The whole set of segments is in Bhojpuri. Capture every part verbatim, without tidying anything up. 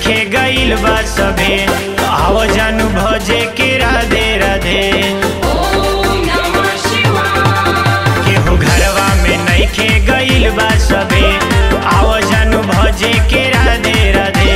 नइखे गइल बा सभे, आओ जानू भजे के राधे राधे। केहू घरवा में नइखे गइल बा सभे, आओ जानू भजे के राधे राधे।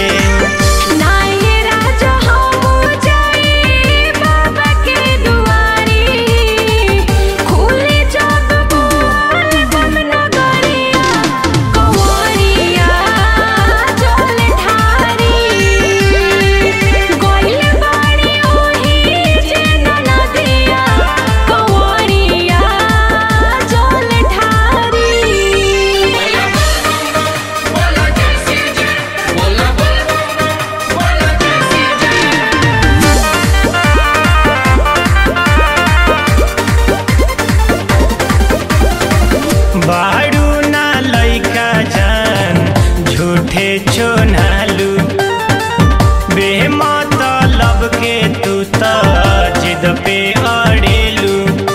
बाड़ू ना लइका जान झूठे छोनालू, बेमतलब के तू त जिद पे अड़ेलू।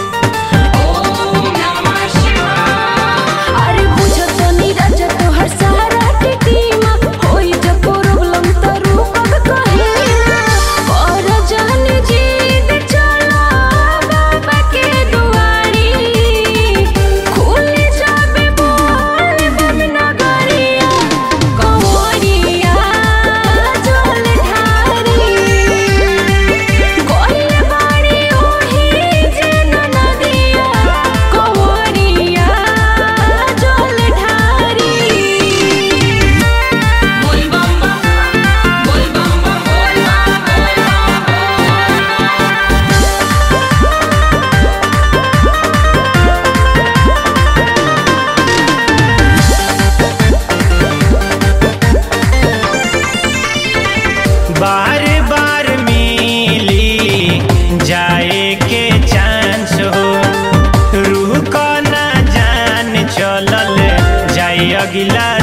अरे बुझो तो नीरज तो हर सारा टीमा होई जब प्रॉब्लम त रूप कहे और जान जीत चला बाबा के दुआरी। खुल जाबे बोल बम नगरिया कंवरिया जल ढारी। गोइल बाड़ी ओही जेन नदिया कंवरिया जल ढारी। बोल बम बम बोल बम बम बोल बार बार मिली जाए के चांस हो, रूह को ना जान चलल जाए अगिला